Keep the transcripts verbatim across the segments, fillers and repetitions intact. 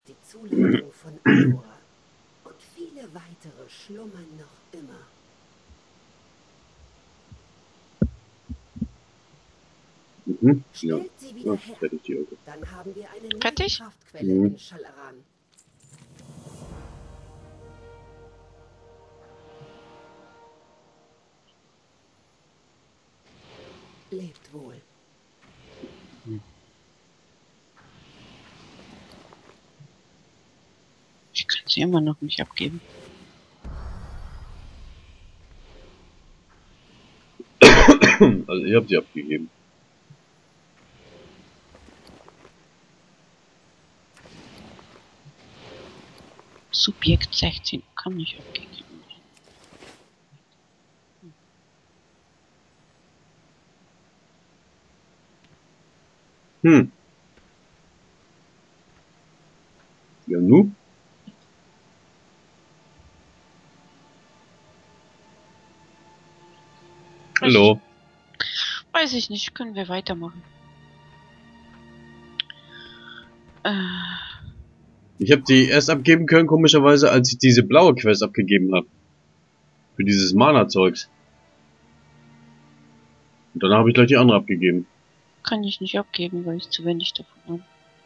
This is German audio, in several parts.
die Zuleitung von Alora. Und viele weitere schlummern noch immer. Mhm. Ja. Stellt sie wieder Ja, her. fertig, die Auto. Dann haben wir eine neue Fertig? Kraftquelle Mhm. in Schalaran. Lebt wohl. Ich kann sie immer noch nicht abgeben. Also ich habe sie abgegeben. Subjekt sechzehn kann nicht abgegeben werden. Hm. Ja, nu? Hallo. Weiß ich nicht, können wir weitermachen. Äh, Ich habe die erst abgeben können, komischerweise, als ich diese blaue Quest abgegeben habe. Für dieses Mana-Zeugs. Und dann habe ich gleich die andere abgegeben. kann ich nicht abgeben, weil ich zu wenig davon habe.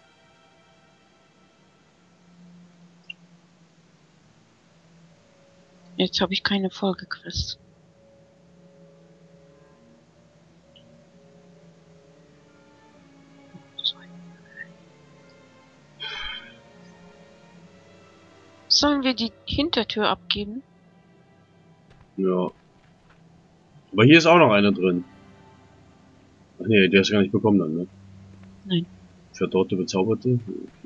Jetzt habe ich keine Folgequest. Sollen wir die Hintertür abgeben? Ja. Aber hier ist auch noch einer drin. Ach nee, der ist gar nicht bekommen dann, ne? Nein. Verdorrte Bezauberte?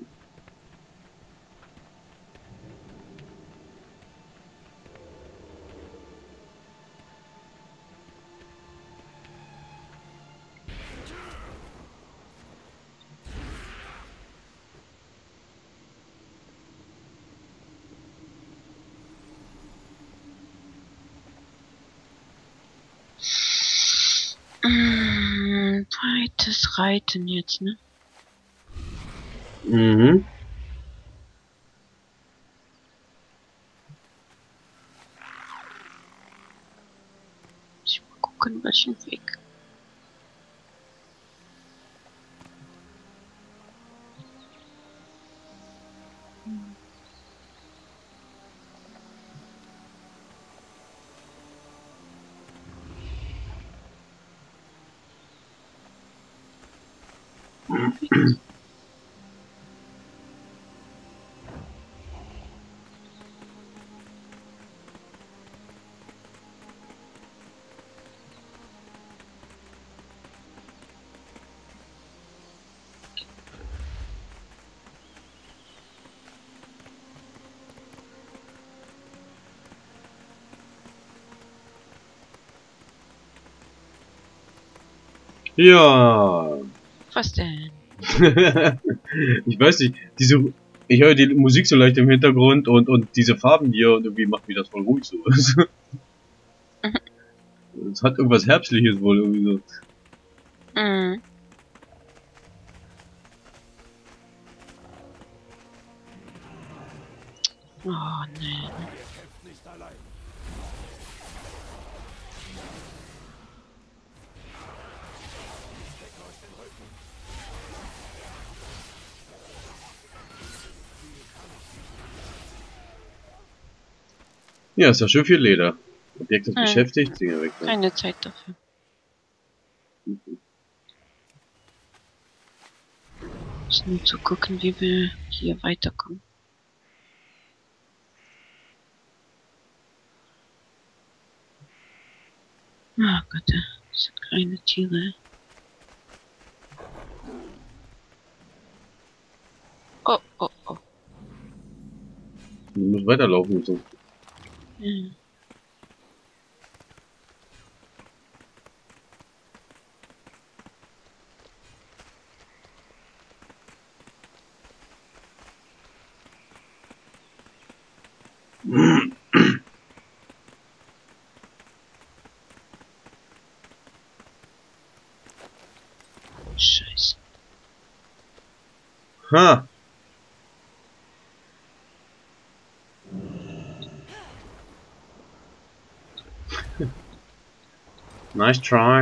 Mmh, weites Reiten jetzt, ne? Mhm. Muss ich mal gucken, welchen Weg. Ja. Was denn? Ich weiß nicht, diese, ich höre die Musik so leicht im Hintergrund und, und diese Farben hier und irgendwie macht mich das voll ruhig so. Es hat irgendwas Herbstliches wohl irgendwie so. Mhm. Oh, nee. Ja, ist ja schön viel Leder. Objekt ist Hm. beschäftigt, Dinger weg. Ne? Keine Zeit dafür. Muss nur zu gucken, wie wir hier weiterkommen. Ah Gott, diese kleine Tiere. Oh, oh, oh. Du musst weiterlaufen und so. Ja. Scheiße. Ha! Nice try.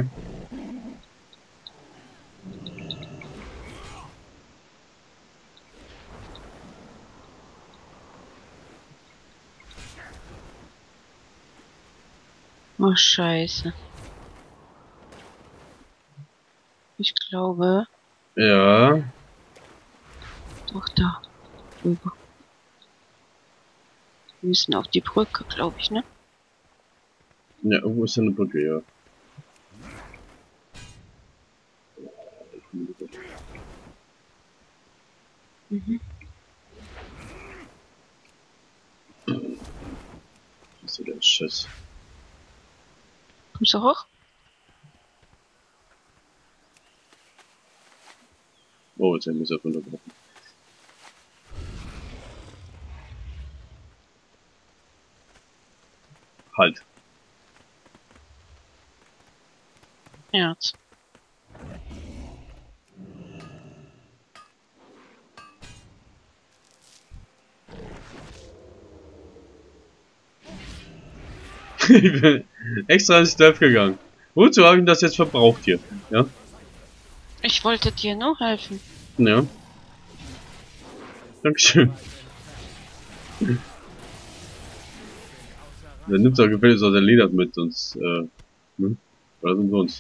Oh, scheiße. Ich glaube... Ja. Doch, da. Rüber. Wir müssen auf die Brücke, glaube ich, ne? Ja, irgendwo ist ja eine Brücke, ja. Mhm. Was ist denn der Scheiß? Kommst du hoch? Oh, jetzt haben wir es ja runtergebrochen. Halt. Herz. Ich bin extra ins Stealth gegangen. Wozu habe ich das jetzt verbraucht hier? Ja? Ich wollte dir nur helfen. Ja. Dankeschön. Der nimmt doch gefälligst aus der Leder mit, sonst, äh, ne? Was denn sonst?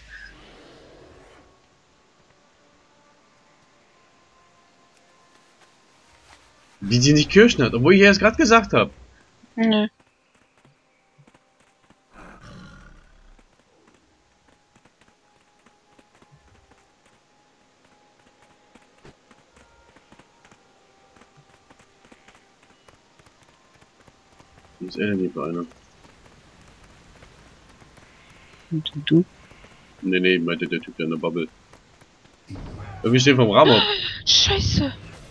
Wie die nicht Kirschen hat, obwohl ich ja es gerade gesagt habe. Nö. Was ist er denn hier für einer? Und du, du? Nee, nee, meinte der Typ, der in der Bubble. Irgendwie steht vom Rahmen. Scheiße.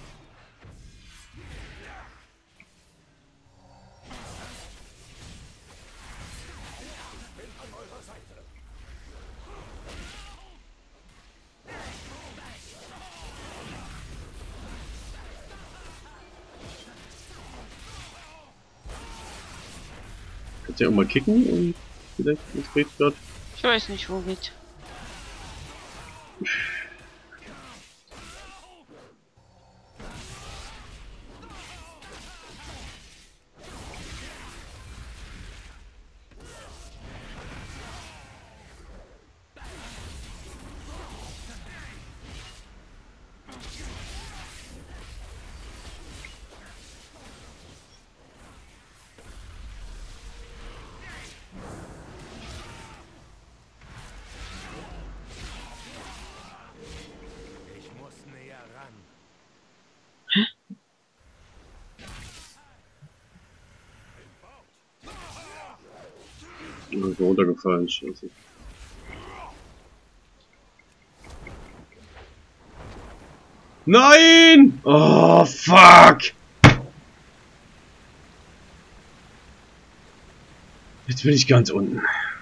Kannst du ja auch mal kicken und vielleicht ins Bild dort. Ich weiß nicht, wo geht. Ich bin runtergefallen, scheiße. Nein! Oh, fuck! Jetzt bin ich ganz unten.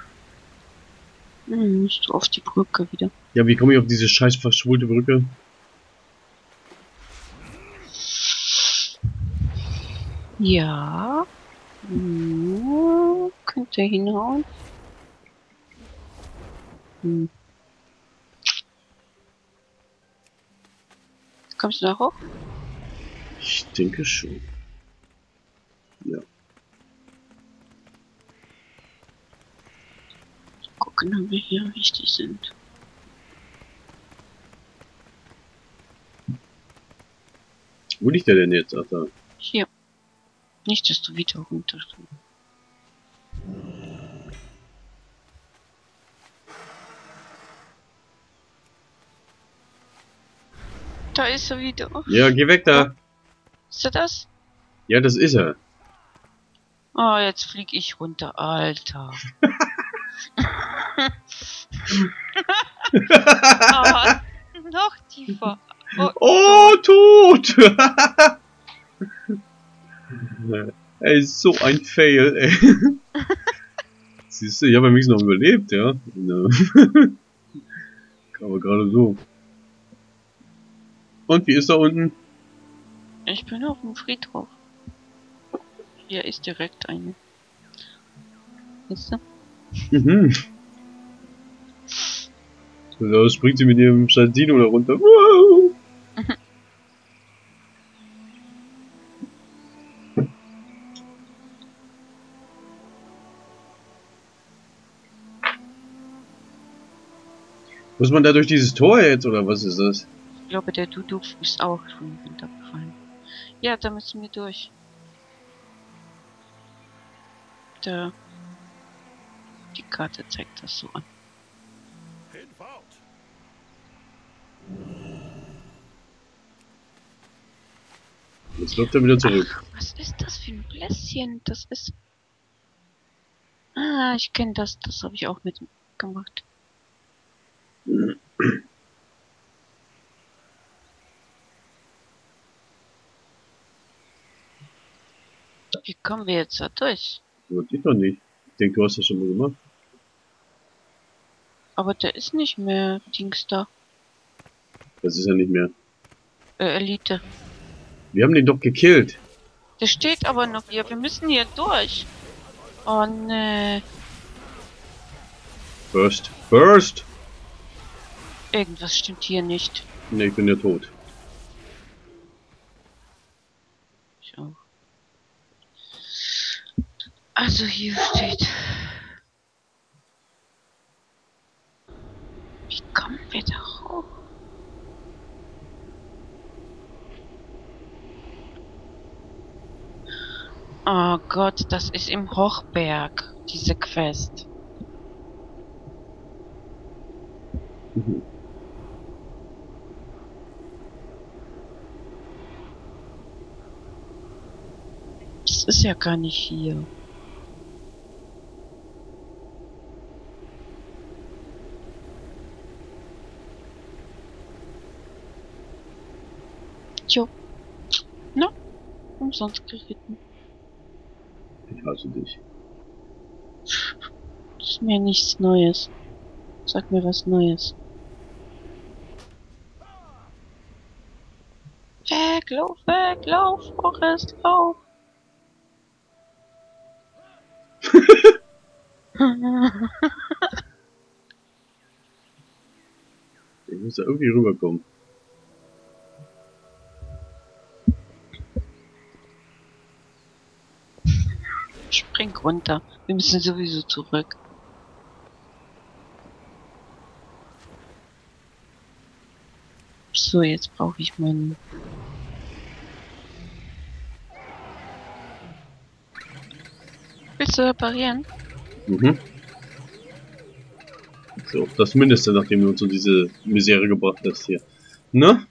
Hm, musst du auf die Brücke wieder. Ja, wie komme ich auf diese scheiß verschwulte Brücke? Ja. Hm, könnte hinhauen. Hm. Kommst du da hoch? Ich denke schon. Ja. Gucken, ob wir hier richtig sind. Wo liegt der denn jetzt, Alter? Hier. Nicht, dass du wieder runter. Da ist er wieder. Ja, geh weg da. Ist er das? Ja, das ist er. Oh, jetzt flieg ich runter, Alter. Oh, noch tiefer. Oh, Oh, tot! Ey, so ein Fail, ey. Siehst du, ich habe wenigstens noch überlebt, ja. Aber gerade so. Und wie ist da unten? ich bin auf dem Friedhof. Hier ist direkt eine. Weißt du? Mhm. So springt sie mit ihrem scheiß Dino da runter. Wow. Muss man da durch dieses Tor jetzt, oder was ist das? Ich glaube, der Dudu ist auch schon runtergefallen. Ja, da müssen wir durch. Da. Die Karte zeigt das so an. Jetzt läuft er wieder zurück. Ach, was ist das für ein Bläschen? Das ist... Ah, ich kenne das. Das habe ich auch mitgemacht. Wie kommen wir jetzt da durch? Das geht doch nicht. Ich denke, du hast das schon mal gemacht. Aber der ist nicht mehr Dings da. Das ist ja nicht mehr. Äh, Elite. Wir haben den doch gekillt. Der steht aber noch hier. Wir müssen hier durch. Oh ne. First. First! Irgendwas stimmt hier nicht. Ne, ich bin ja tot. Ich auch. Also hier steht. Wie kommen wir da hoch? Oh Gott, das ist im Hochberg, diese Quest. Mhm. Das ist ja gar nicht hier. Jo. Na, umsonst geritten. Ich hasse dich. Das ist mir nichts Neues. Sag mir was Neues. Weg, lauf, weg, lauf, Forrest, lauf. Ich muss da irgendwie rüberkommen. Spring runter. Wir müssen sowieso zurück. So, jetzt brauche ich meinen... Willst du reparieren? Mhm. So, das Mindeste, nachdem du uns in diese Misere gebracht hast hier. Ne?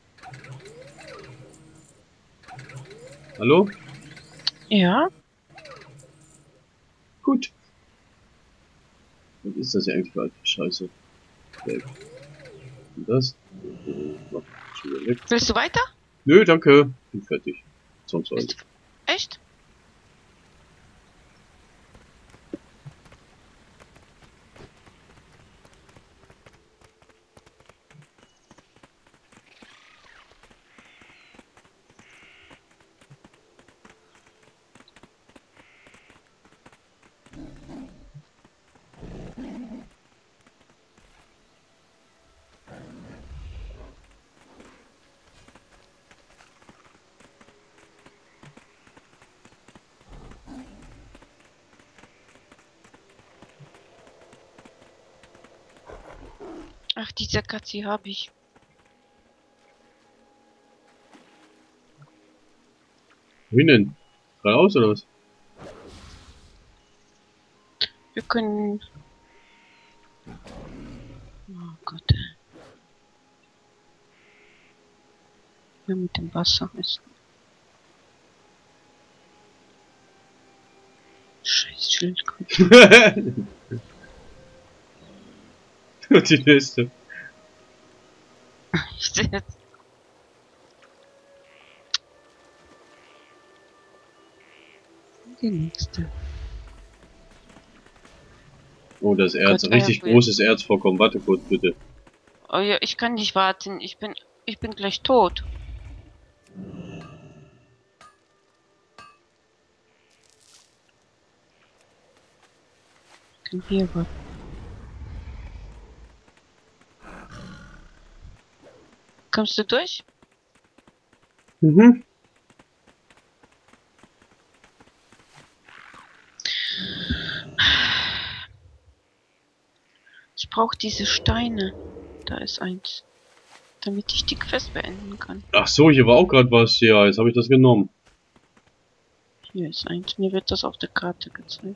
Hallo? Ja. Gut. Was ist das hier eigentlich für eine Scheiße? Weg. Und das? Noch schon wieder weg. Willst du weiter? Nö, danke. Bin fertig. Zwangsweise. Ist... Echt? Ach, diese Katze habe ich. Wohin denn? Geradeaus oder was? Wir können... Oh Gott. Ja, mit dem Wasser ist... Scheiß Schildkröte. Die nächste. Ich seh jetzt... Die nächste. Oh, das Erz. Gott, Richtig äh, großes Erzvorkommen. Warte kurz, bitte. Oh ja, ich kann nicht warten. Ich bin... Ich bin gleich tot. Ich kann hier warten. Kommst du durch? Mhm. Ich brauche diese Steine. Da ist eins. Damit ich die Quest beenden kann. Ach so, hier war auch gerade was. Ja, jetzt habe ich das genommen. Hier ist eins. Mir wird das auf der Karte gezeigt.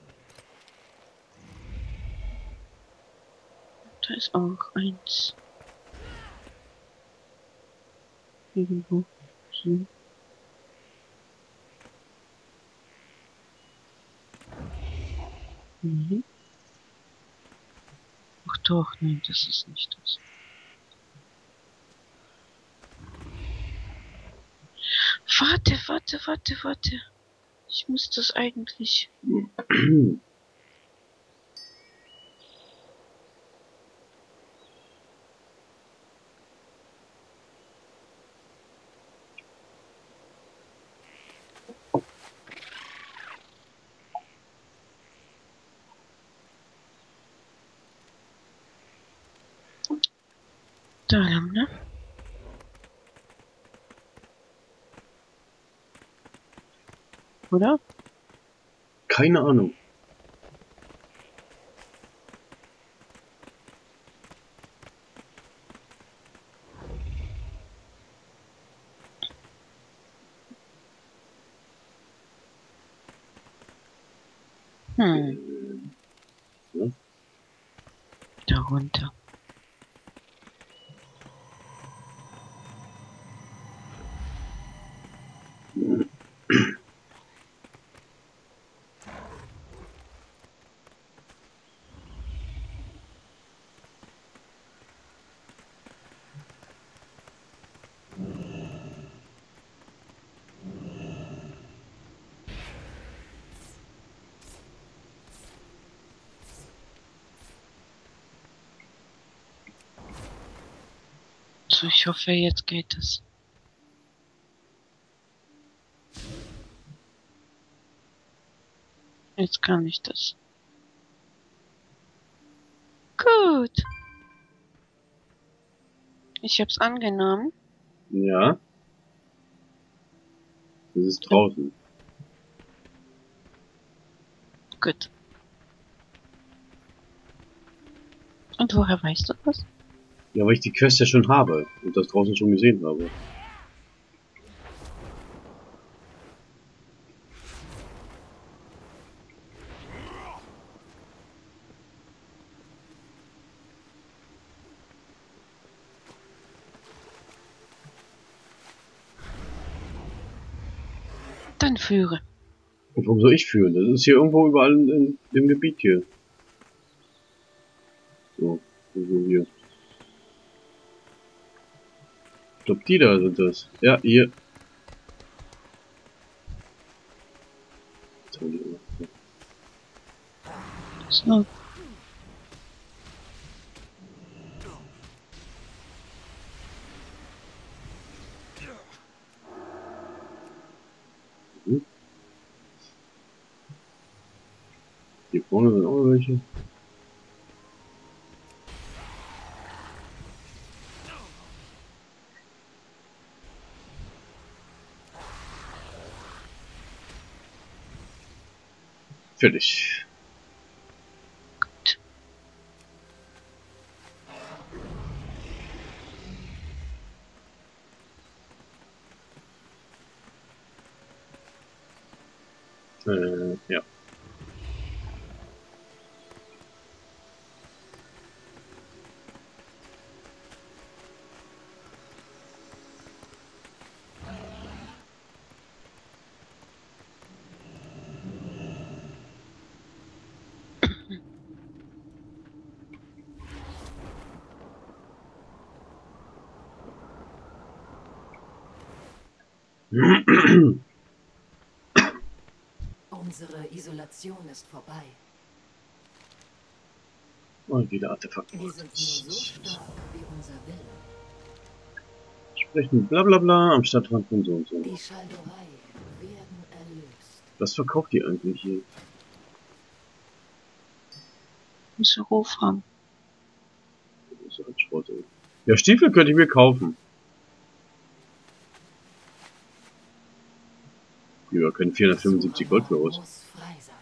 Da ist auch eins. Irgendwo. Hier. Mhm. Ach doch, nein, das ist nicht das. Warte, warte, warte, warte. Ich muss das eigentlich. Da lang, ne? Oder? Keine Ahnung. Hm. Ja. Darunter. So, ich hoffe, jetzt geht es. Jetzt kann ich das. Gut. Ich hab's angenommen. Ja. Das ist draußen. Gut. Und woher weißt du das? Ja, weil ich die Quest ja schon habe und das draußen schon gesehen habe. Dann führe. Und warum soll ich führen? Das ist hier irgendwo überall in, in, im Gebiet hier. So, irgendwo hier. Ich glaube, die da sind das. Ja, hier. Jetzt haben die immer- So. Mhm. Hier vorne sind auch welche. Fertig. Äh, ja. Unsere Isolation ist vorbei. Und wieder Artefakte. Wir sind nur so stark wie unser Wille. Sprechen bla bla bla am Stadtrand und so und so. Die Schalderei werden erlöst. Was verkauft ihr eigentlich hier? Muss Ruf haben. So ein Schrott, ey. Ja, Stiefel könnte ich mir kaufen. Ja, können vierhundertfünfundsiebzig Gold für raus. Muss frei sein.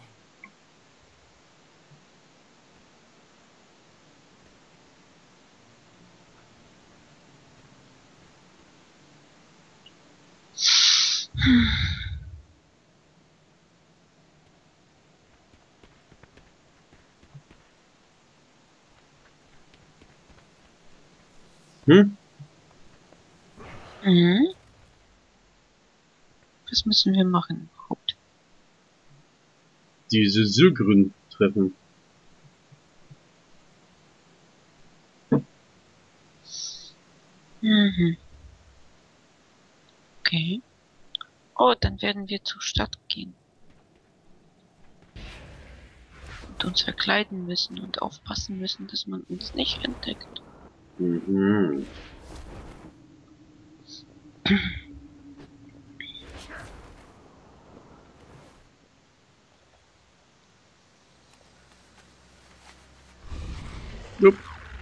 Hm? Mhm. Was müssen wir machen? Haupt. Diese Sylgrün treffen. Mhm. Okay. Oh, dann werden wir zur Stadt gehen. Und uns verkleiden müssen und aufpassen müssen, dass man uns nicht entdeckt. Mhm. Jupp.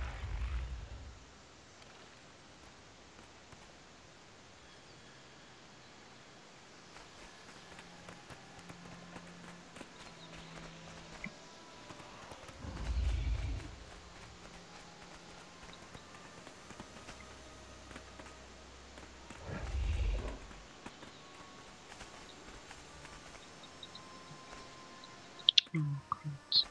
Oh Gott.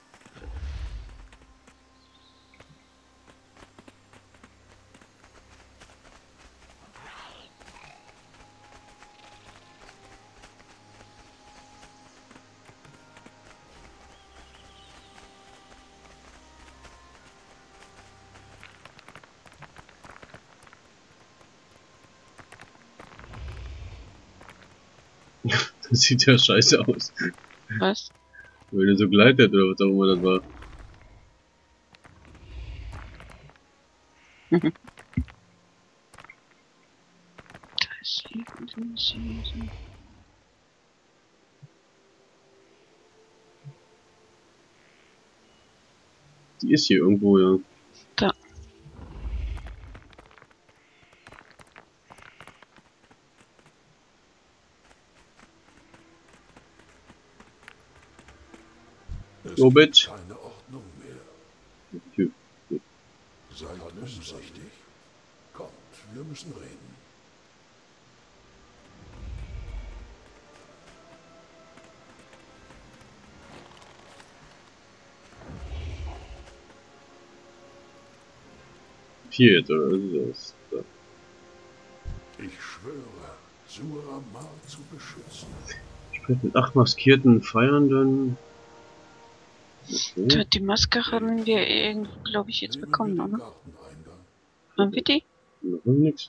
Das sieht ja scheiße aus. Was? Weil der so gleitet oder was auch immer das war. Da ist irgendwas. Die ist hier irgendwo, ja. Da. Es Oh, gibt Bitch. keine Ordnung mehr. Typ. Seid umsichtig. Kommt, wir müssen reden. Hier jetzt, oder? Das ist das. Da. Ich schwöre, Suramar zu beschützen. Sprecht mit acht maskierten Feiernden. Okay. Die Maske haben wir irgendwo, glaube ich, jetzt Nehmen bekommen, wir den oder? Garteneingang. Haben wir die? Noch nix.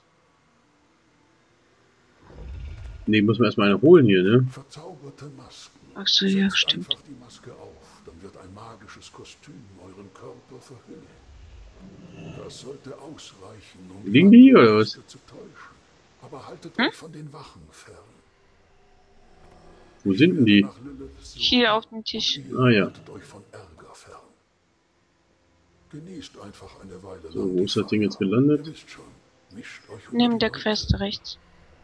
Ne, muss man erstmal eine holen hier, ne? Verzauberte Masken. Ach so, ja, Setzt stimmt. einfach die Maske auf, dann wird ein magisches Kostüm euren Körper verhüllen. Das sollte ausreichen, um Liegen die hier, oder was? Geister zu täuschen. Aber haltet Hm? euch von den Wachen fern. Wo sind denn die? Hier auf dem Tisch. Ah, ja. Haltet euch von Ärger fern. Genießt einfach eine Weile So, lang wo die ist das Ding jetzt Feier. gelandet? Ihr wisst schon, mischt euch unter Neben die der Leute. Quest rechts.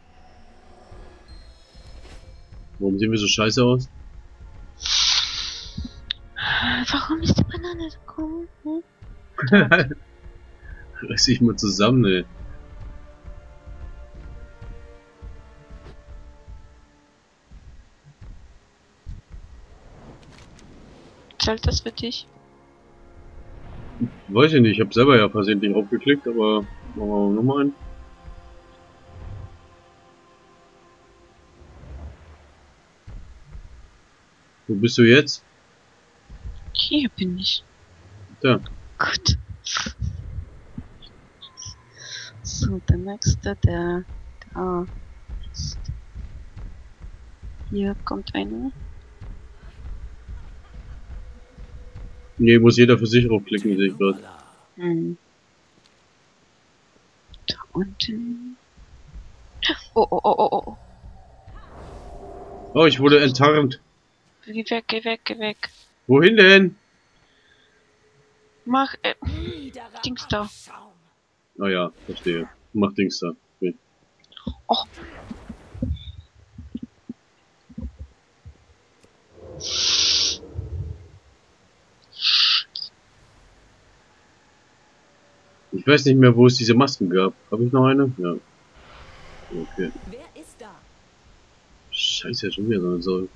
Warum sehen wir so scheiße aus? Warum ist die Banane so cool? Hm? Reiß dich mal zusammen, ey. Zählt das für dich? Weiß ich nicht, ich habe selber ja versehentlich draufgeklickt, aber machen wir nochmal einen. Wo bist du jetzt? Hier bin ich. Da. Gut. So, der nächste, der da ist. Hier kommt einer. Nee, muss jeder für sich draufklicken, sehe ich gerade. Hm. Da unten. Oh, oh, oh, oh, oh. Oh, ich wurde enttarnt. Geh weg, geh weg, geh weg. Wohin denn? Mach, äh, Niederer Dings da. Abschaum. Ah ja, verstehe. Mach Dings da. Okay. Oh. Ich weiß nicht mehr, wo es diese Masken gab. Habe ich noch eine? Ja. Okay. Wer ist da? Scheiße, schon wieder so eine Säule.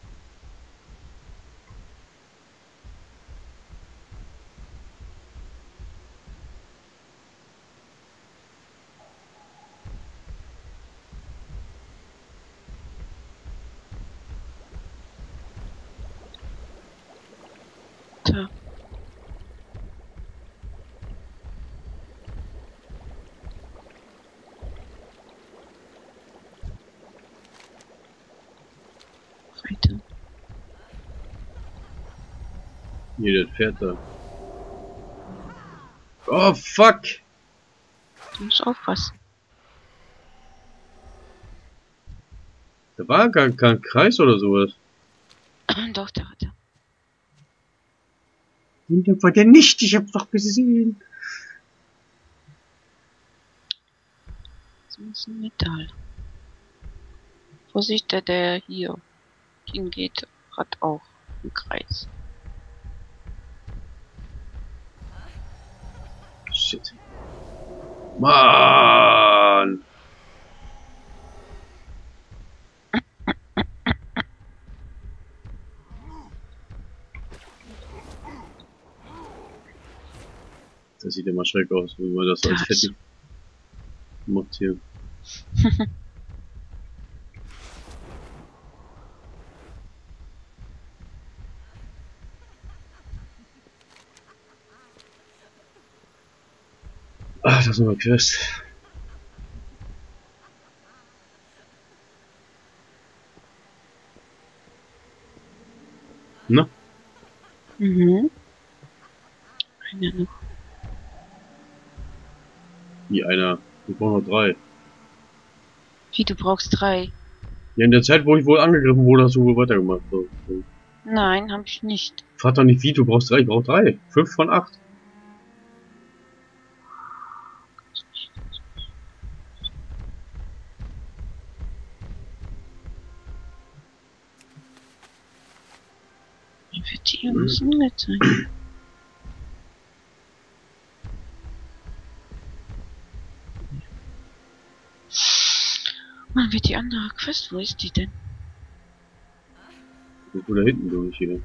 Da. Weiter. Hier, das Pferd da. Oh, fuck! Du musst aufpassen. Da war gar kein Kreis oder sowas. Doch, der hat er. Der war der nicht, ich hab's doch gesehen. Das ist ein Metall. Vorsicht, der, der hier hingeht, hat auch einen Kreis. Shit. Mann! Das sieht immer schreck aus, wenn man das als Das. Fett macht hier. Ach, das ist nochmal Quest. Na? Mhm. Einer noch. Wie einer. Wir brauchen noch drei. Wie, du brauchst drei? Ja, in der Zeit, wo ich wohl angegriffen wurde, hast du wohl weitergemacht. So. So. Nein, habe ich nicht. Frag doch nicht wie, du brauchst drei, ich brauch drei. Fünf von acht. Wie wird die irgendwas angezeigt? Mann, wird die andere Quest, wo ist die denn? Ich bin da hinten durch hier.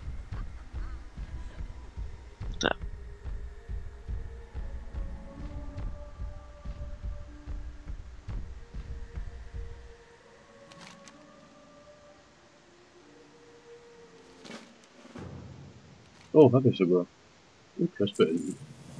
Da. Oh, hab ich sogar. Und Quest beenden.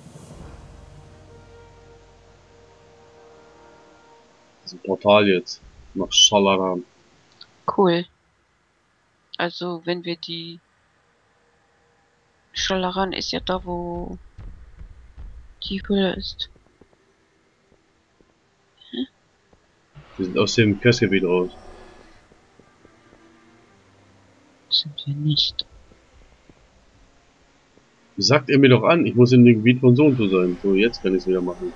Das ist ein Portal jetzt. Nach Shalaran. Cool. Also, wenn wir die... Schalaran ist ja da, wo die Höhle ist. Wir sind aus dem Questgebiet raus. Sind wir nicht. Sagt er mir doch an, ich muss in dem Gebiet von so und so sein. So, jetzt kann ich es wieder machen.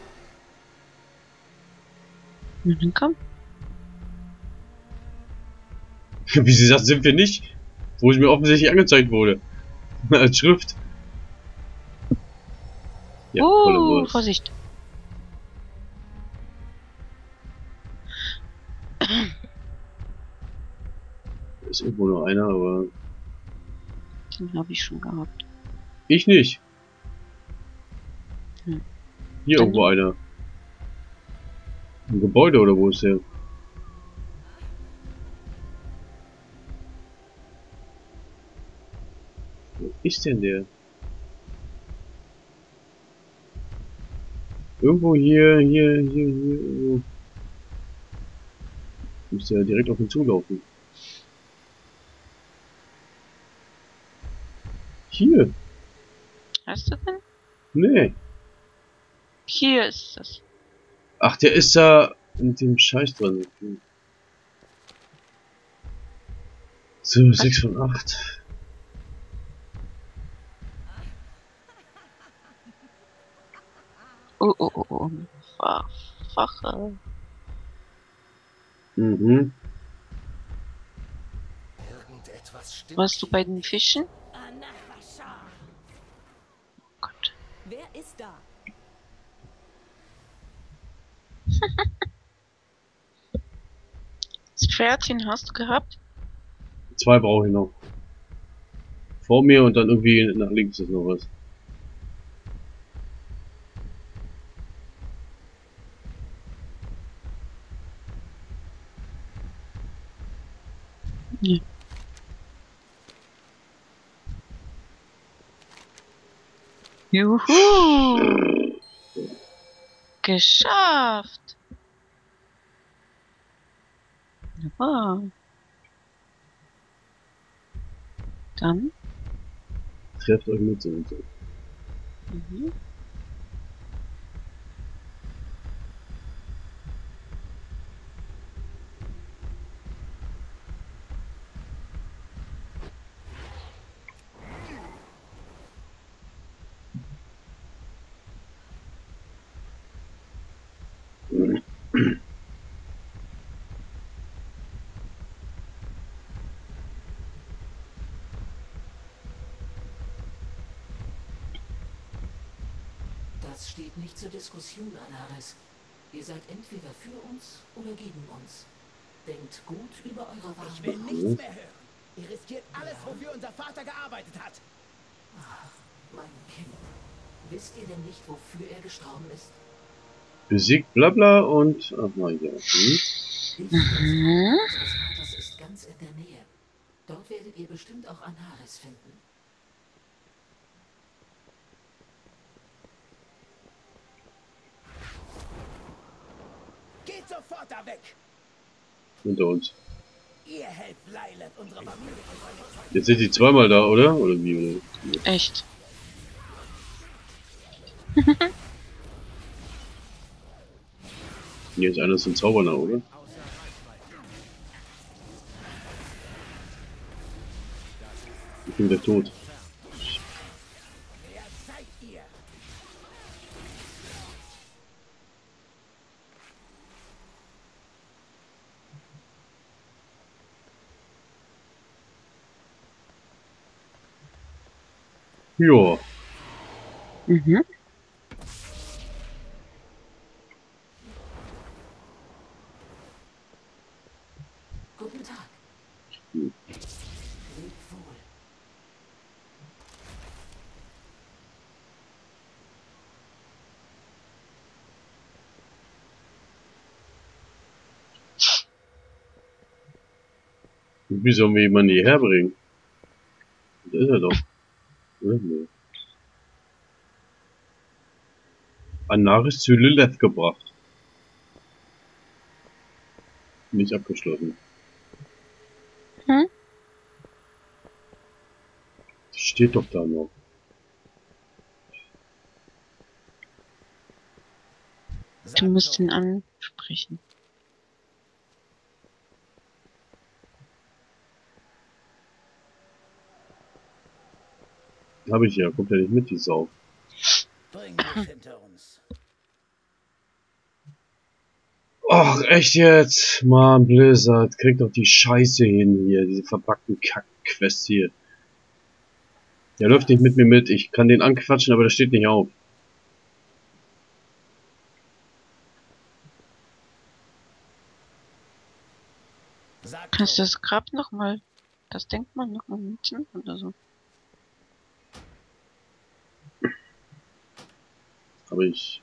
Na dann komm. Wie sie sagt, sind wir nicht. Wo es mir offensichtlich angezeigt wurde. Als Schrift. Ja, volle Oh, Wurst. Vorsicht. Da ist irgendwo noch einer, aber Den habe ich schon gehabt. ich nicht. Hm. Hier Dann irgendwo einer. Ein Gebäude oder wo ist der? Wo ist denn der? Irgendwo hier, hier, hier, hier. Irgendwo. Müsste ja direkt auf ihn zulaufen. Hier? Hast du denn? Nee. Hier ist das. Ach, der ist da mit dem Scheiß dran. So, sechs von acht. Oh, oh, oh, oh. Fa- Fache. Mhm. Irgendetwas stimmt. Warst du bei den Fischen? Anachascha. Oh Gott. Wer ist da? Das Pferdchen hast du gehabt? Zwei brauche ich noch. Vor mir und dann irgendwie nach links ist noch was. Ja. Juhu! Geschafft! Ja. Dann. Trefft euch mit so und so. Mhm. Das steht nicht zur Diskussion, Anaris. Ihr seid entweder für uns oder gegen uns. Denkt gut über eure Wahl. Ich will nichts mehr hören. Ihr riskiert alles, wofür unser Vater gearbeitet hat. Mein Kind, wisst ihr denn nicht, wofür er gestorben ist? Besiegt blabla und... Ach mein Gott. Hm? Ich Mhm. unseres Vaters ist ganz in der Nähe. Dort werdet ihr bestimmt auch Anaris finden. Geht sofort da weg. Hinter uns. Ihr helft Lailet, unsere Familie. Jetzt sind die zweimal da, oder? Oder wie? Oder? Echt. Hier ist einer so ein Zauberer, oder? Ich bin der Tod. Wer seid ihr? Ja. Mhm. Guten Tag. Hm. Lebt wohl. Wie sollen wir jemanden hierher bringen? Da ist er doch. Ja, nee. Anaris zu Lilith gebracht. Nicht abgeschlossen. Hm? Die steht doch da noch. Du musst ihn ansprechen. Habe ich ja. Kommt ja nicht mit, die Sau. Bringen wir es hinter uns. Ach, echt jetzt? Mann, Blizzard. Kriegt doch die Scheiße hin hier. Diese verpackten Kack-Quests hier. Der läuft nicht mit mir mit. Ich kann den anquatschen, aber der steht nicht auf. Sagt Kannst du so. das Grab nochmal, das denkt man nochmal nutzen oder so? Aber ich...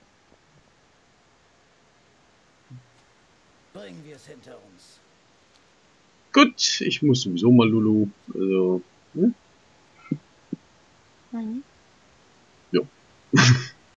Bringen wir es hinter uns. Gut, ich muss sowieso mal Lulu. Also... Hm? Mhm. Jo.